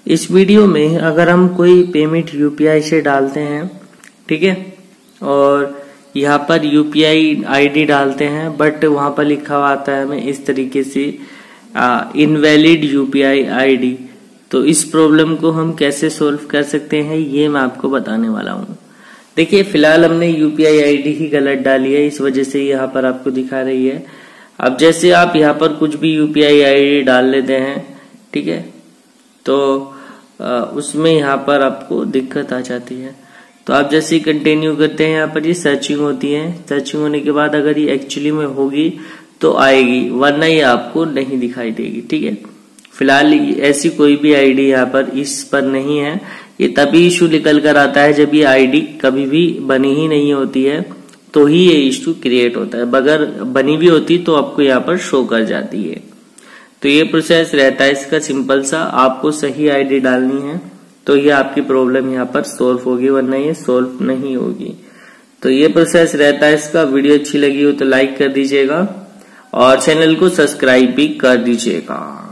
इस वीडियो में अगर हम कोई पेमेंट यूपीआई से डालते हैं, ठीक है, और यहाँ पर यूपीआई आईडी डालते हैं बट वहां पर लिखा हुआ आता है हमें इस तरीके से इनवैलिड यूपीआई आईडी, तो इस प्रॉब्लम को हम कैसे सोल्व कर सकते हैं ये मैं आपको बताने वाला हूँ। देखिए, फिलहाल हमने यूपीआई आईडी ही गलत डाली है, इस वजह से यहाँ पर आपको दिखा रही है। अब जैसे आप यहाँ पर कुछ भी यूपीआई आईडी डाल लेते हैं, ठीक है, तो उसमें यहाँ पर आपको दिक्कत आ जाती है। तो आप जैसे ही कंटिन्यू करते हैं, यहाँ पर ये सर्चिंग होती है, सर्चिंग होने के बाद अगर ये एक्चुअली में होगी तो आएगी, वरना ये आपको नहीं दिखाई देगी, ठीक है। फिलहाल ऐसी कोई भी आईडी यहाँ पर इस पर नहीं है। ये तभी इशू निकल कर आता है जब ये आईडी कभी भी बनी ही नहीं होती है, तो ही ये इशू क्रिएट होता है। अगर बनी भी होती तो आपको यहाँ पर शो कर जाती है। तो ये प्रोसेस रहता है इसका सिंपल सा, आपको सही आईडी डालनी है तो ये आपकी प्रॉब्लम यहाँ पर सोल्व होगी, वरना ये सोल्व नहीं होगी। तो ये प्रोसेस रहता है इसका। वीडियो अच्छी लगी हो तो लाइक कर दीजिएगा और चैनल को सब्सक्राइब भी कर दीजिएगा।